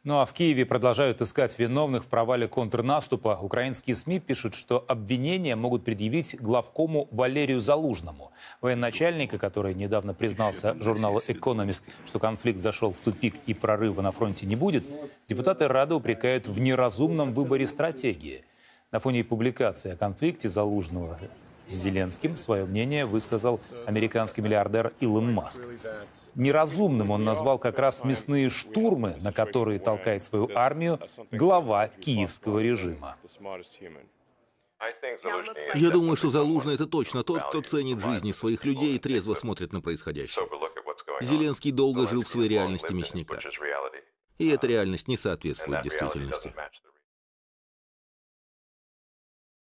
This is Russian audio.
Ну а в Киеве продолжают искать виновных в провале контрнаступа. Украинские СМИ пишут, что обвинения могут предъявить главкому Валерию Залужному. Военачальника, который недавно признался журналу «Экономист», что конфликт зашел в тупик и прорыва на фронте не будет, депутаты Рады упрекают в неразумном выборе стратегии. На фоне публикации о конфликте Залужного с Зеленским свое мнение высказал американский миллиардер Илон Маск. Неразумным он назвал как раз мясные штурмы, на которые толкает свою армию глава киевского режима. Я думаю, что Залужный — это точно тот, кто ценит жизни своих людей и трезво смотрит на происходящее. Зеленский долго жил в своей реальности мясника. И эта реальность не соответствует действительности.